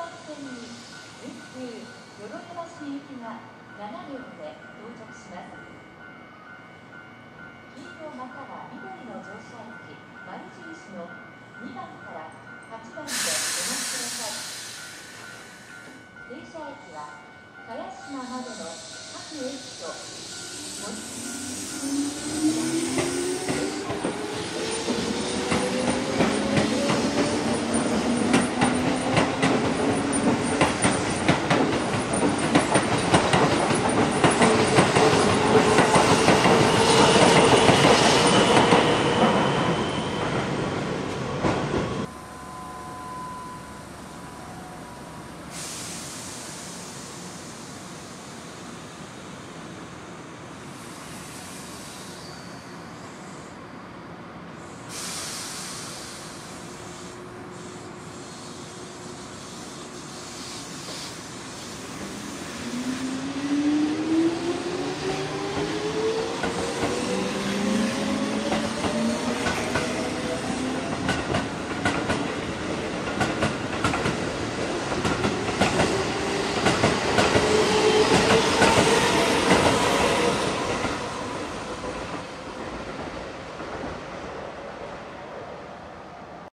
湾線に運休淀屋橋行きが7両で到着します。黄色または緑の乗車駅、丸印の2番から8番でお待ちください。停車駅は茅島までの各駅と森